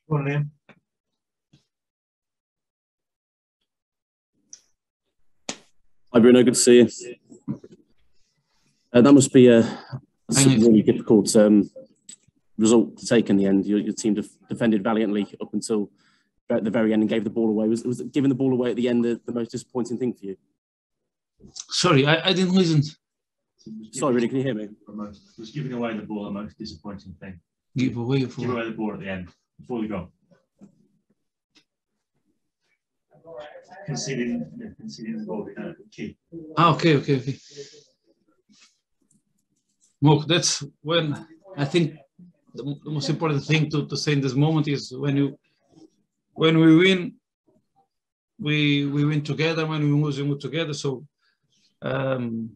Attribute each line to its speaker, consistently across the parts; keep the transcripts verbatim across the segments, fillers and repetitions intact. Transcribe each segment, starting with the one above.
Speaker 1: Morning.
Speaker 2: Hi Bruno, good to see you. Uh, that must be a, a really difficult um, result to take in the end. Your, your team def defended valiantly up until at the very end and gave the ball away. Was, was giving the ball away at the end the, the most disappointing thing for you?
Speaker 1: Sorry, I, I didn't listen.
Speaker 2: Sorry, really, can you hear me?
Speaker 3: Was giving away the ball the most disappointing thing?
Speaker 1: Give away, for...
Speaker 3: Give away the ball at the end, before the goal. Conceding, yeah, conceding the ball, uh, key.
Speaker 1: Ah, okay, okay, okay. Look, that's when I think the, the most important thing to, to say in this moment is when you when we win, we we win together. When we lose, we move together. So um,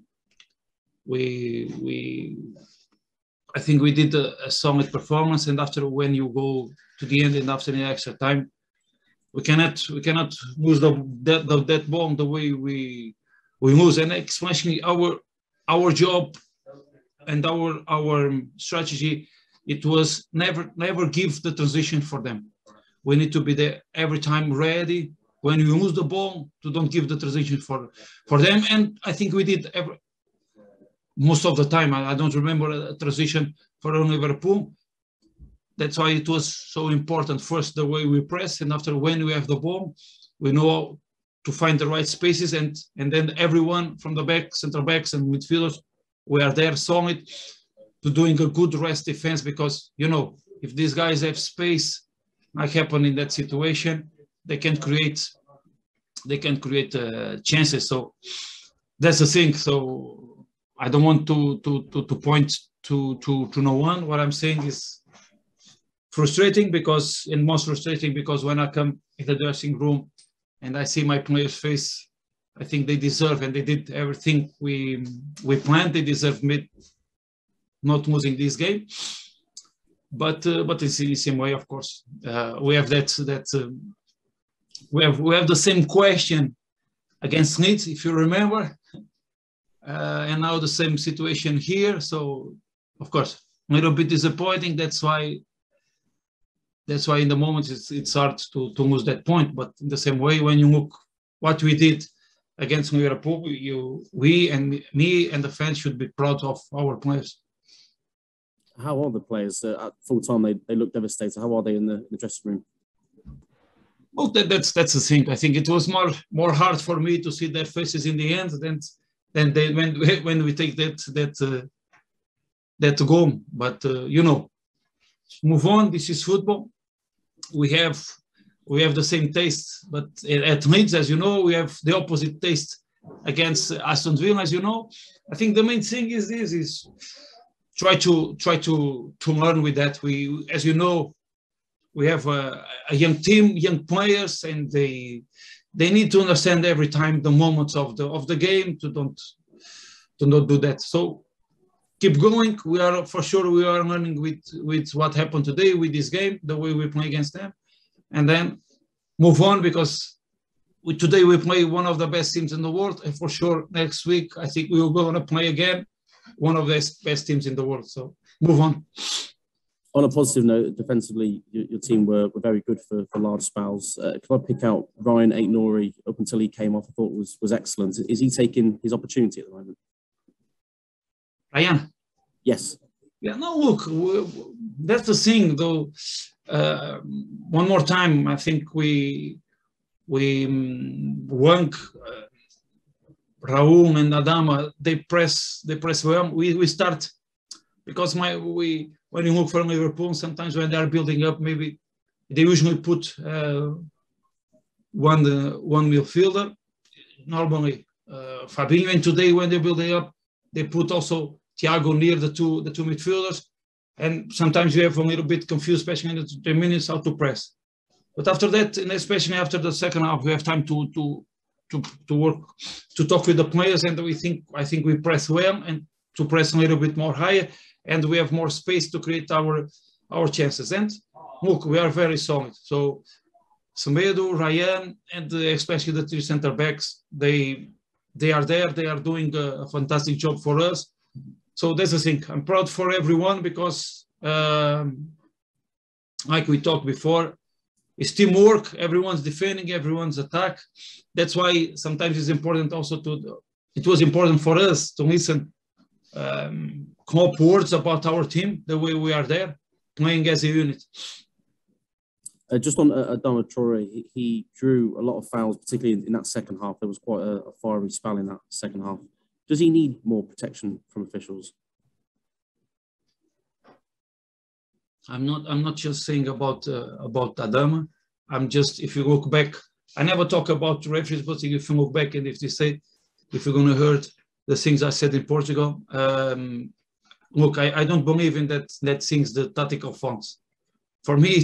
Speaker 1: we we I think we did a, a solid performance. And after when you go to the end and after the extra time, we cannot we cannot lose the that the, that ball the way we we lose. And especially our our job and our our strategy, it was never never give the transition for them. We need to be there every time ready when we lose the ball to don't give the transition for for them. And I think we did every, most of the time. I, I don't remember a transition for Liverpool. That's why it was so important. First, the way we press, and after when we have the ball, we know how to find the right spaces, and and then everyone from the back, center backs and midfielders, we are there solid to doing a good rest defense, because, you know, if these guys have space, like happen in that situation, they can create, they can create uh, chances. So that's the thing. So I don't want to to to, to point to to to no one. What I'm saying is frustrating, because and most frustrating because when I come in the dressing room and I see my players' face, I think they deserve, and they did everything we we planned. They deserve me not losing this game, but uh, but it's in the same way, of course. Uh, we have that that uh, we have we have the same question against Leeds, if you remember, uh, and now the same situation here. So of course, a little bit disappointing. That's why. That's why in the moment it's it's hard to to lose that point. But in the same way, when you look what we did against Liverpool, you, we and me and the fans should be proud of our players.
Speaker 2: How are the players? Uh, at full time, they, they look devastated. How are they in the, in the dressing room?
Speaker 1: Well, that, that's that's the thing. I think it was more more hard for me to see their faces in the end than than they, when when we take that that uh, that goal. But uh, you know, move on. This is football. We have. We have the same taste, but at Leeds, as you know, we have the opposite taste against Aston Villa, as you know. I think the main thing is this: is try to try to to learn with that. We, as you know, we have a, a young team, young players, and they they need to understand every time the moments of the of the game to don't to not do that. So keep going. We are for sure we are learning with with what happened today with this game, the way we play against them. And then move on, because we, today we play one of the best teams in the world, and for sure next week I think we will go on to play again one of the best teams in the world. So move on.
Speaker 2: On a positive note, defensively, your, your team were, were very good for, for large spells. Uh, can I pick out Ryan Aït-Nouri up until he came off? I thought was was excellent. Is he taking his opportunity at the moment?
Speaker 1: Ryan?
Speaker 2: Yes.
Speaker 1: Yeah. No. Look, we, that's the thing, though. Uh, one more time, I think we we um, Wang, uh, Raul and Adama, they press they press well. We we start because my we when you look for Liverpool, sometimes when they are building up, maybe they usually put uh, one uh, one midfielder. Normally, uh, Fabinho, and today when they're building up, they put also Thiago near the two the two midfielders. And sometimes you have a little bit confused, especially in the three minutes, how to press. But after that, and especially after the second half, we have time to to to to work, to talk with the players, and we think I think we press well, and to press a little bit more higher, and we have more space to create our our chances. And look, we are very solid. So Semedo, Ryan, and especially the three center backs, they they are there. They are doing a, a fantastic job for us. So that's the thing. I'm proud for everyone because, um, like we talked before, it's teamwork. Everyone's defending, everyone's attack. That's why sometimes it's important also to, it was important for us to listen um, come up words about our team, the way we are there, playing as a unit.
Speaker 2: Uh, just on uh, Adama Traore, he, he drew a lot of fouls, particularly in, in that second half. There was quite a, a fiery spell in that second half. Does he need more protection from officials?
Speaker 1: I'm not. I'm not just saying about uh, about Adama. I'm just. If you look back, I never talk about referees, but if you look back and if they say, if you're going to hurt the things I said in Portugal, um, look, I, I don't believe in that. That things the tactical fouls. For me,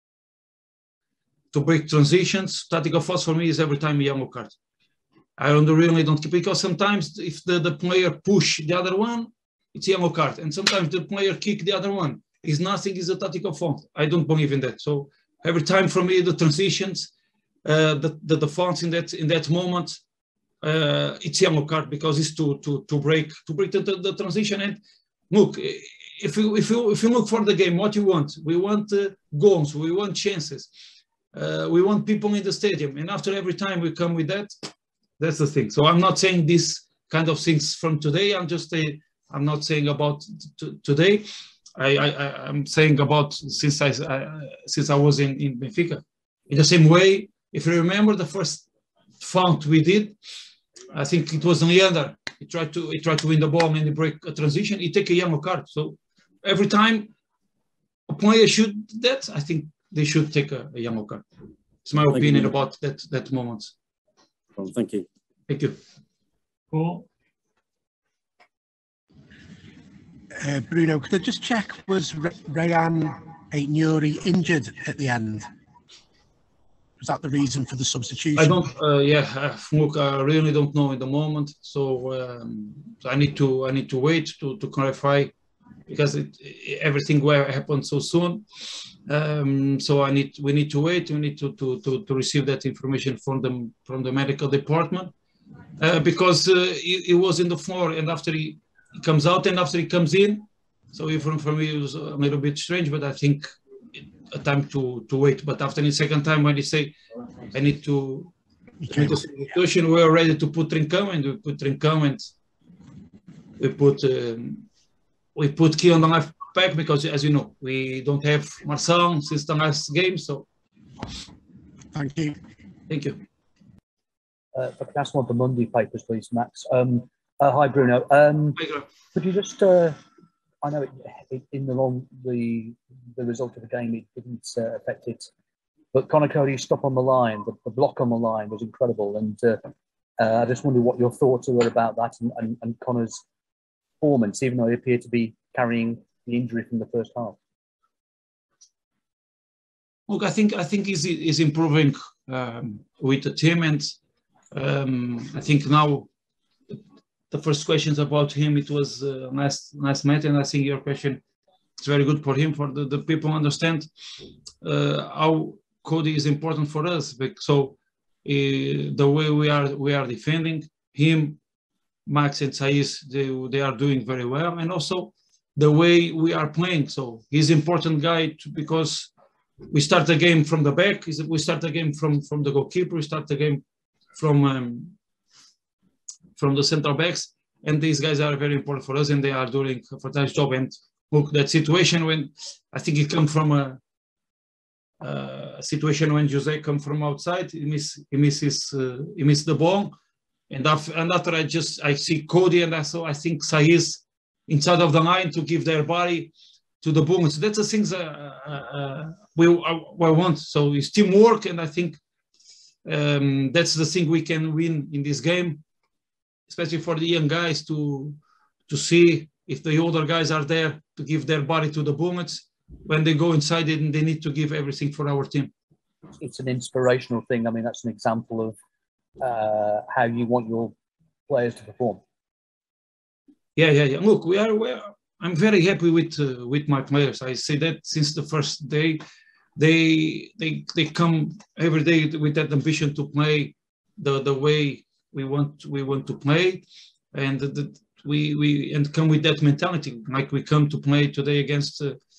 Speaker 1: to break transitions, tactical fouls for me is every time a yellow card. I don't really don't because sometimes if the, the player push the other one, it's a yellow card, and sometimes the player kick the other one. Is nothing is a tactical foul. I don't believe in that. So every time for me the transitions, uh, the the, the fouls in that in that moment, uh, it's yellow card because it's to to to break to break the, the, the transition. And look, if you if you if you look for the game, what you want? We want uh, goals. We want chances. Uh, we want people in the stadium. And after every time we come with that, that's the thing. So I'm not saying this kind of things from today. I'm just a, I'm not saying about today. I, I, I'm saying about since I, I since I was in, in Benfica. In the same way, if you remember the first foul we did, I think it was Leander. He tried to he tried to win the ball and he break a transition. He take a yellow card. So every time a player should that, I think they should take a, a yellow card. It's my thank opinion you. About that that moment.
Speaker 2: Well, thank you.
Speaker 1: Thank you.
Speaker 3: Paul.
Speaker 4: Uh, Bruno, could I just check, was Rayan Aït-Nouri injured at the end? Was that the reason for the substitution?
Speaker 1: I don't, uh, yeah, uh, look, I really don't know in the moment. So, um, so I need to I need to wait to, to clarify because it, everything will happen so soon. Um, so I need we need to wait. We need to, to, to, to receive that information from the, from the medical department uh, because uh, he, he was in the floor and after he He comes out and after he comes in, so even for me it was a little bit strange, but I think a time to to wait. But after the second time when they say I need to, I need to substitution, we are ready to put Trincão and we put Trincão and we put um, we put Key on the left back because as you know we don't have Marçal since the last game. So
Speaker 4: thank you.
Speaker 1: Thank you.
Speaker 5: Uh, if I can ask one of the Monday papers, please, Max. Um, Uh, hi, Bruno. Um,
Speaker 1: hi,
Speaker 5: could you just, uh, I know it, it, in the long, the the result of the game, it didn't uh, affect it, but Conor Coady's stop on the line, the, the block on the line was incredible. And uh, uh, I just wonder what your thoughts were about that and, and, and Conor's performance, even though he appeared to be carrying the injury from the first half.
Speaker 1: Look, I think I think he's, he's improving um, with the team. And um, I think now, the first questions about him, it was uh, last last match, and I think your question is very good for him, for the, the people understand uh, how Coady is important for us. So uh, the way we are we are defending him, Max and Saiz, they they are doing very well, and also the way we are playing. So he's an important guy to, because we start the game from the back. We start the game from from the goalkeeper. We start the game from. Um, from the central backs, and these guys are very important for us, and they are doing a fantastic job. And look, that situation when I think it come from a, a situation when Jose come from outside, he miss he misses uh, he missed the ball, and after and after I just I see Coady and I saw I think Saiz inside of the line to give their body to the ball. So that's the things uh, uh, we uh, we want. So it's teamwork, and I think um, that's the thing we can win in this game. Especially for the young guys to to see if the older guys are there to give their body to the bullets. When they go inside it, they need to give everything for our team.
Speaker 5: It's an inspirational thing. I mean, that's an example of uh, how you want your players to perform.
Speaker 1: Yeah, yeah, yeah. Look, we are. We are I'm very happy with uh, with my players. I say that since the first day, they they they come every day with that ambition to play the the way. We want we want to play, and the, we we and come with that mentality. Like we come to play today against uh,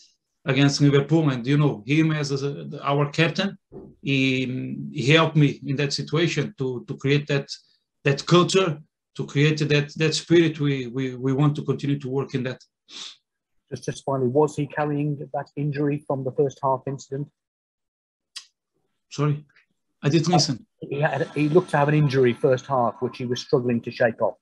Speaker 1: against Liverpool, and you know him as a, our captain, he, he helped me in that situation to to create that that culture, to create that that spirit. We we we want to continue to work in that.
Speaker 5: Just just finally, was he carrying that injury from the first half incident?
Speaker 1: Sorry, I didn't listen.
Speaker 5: He had he looked to have an injury first half, which he was struggling to shake off.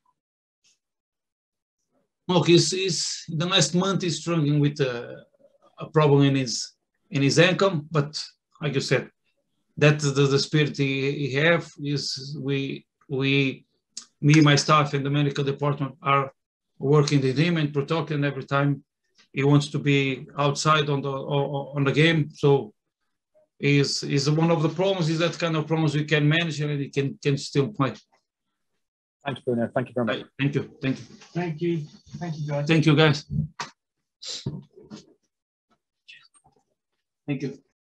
Speaker 1: Look, he's, he's the last month he's struggling with a, a problem in his in his ankle, but like you said, that's the, the spirit he, he have is we we me, my staff, and the medical department are working with him and protecting every time he wants to be outside on the on the game. So is is one of the problems is that kind of problems we can manage and he can can still play.
Speaker 5: Thanks, Bruno. Thank you very much.
Speaker 1: Right. Thank you. Thank you.
Speaker 3: Thank you. Thank you, guys.
Speaker 1: Thank you, guys. Thank you.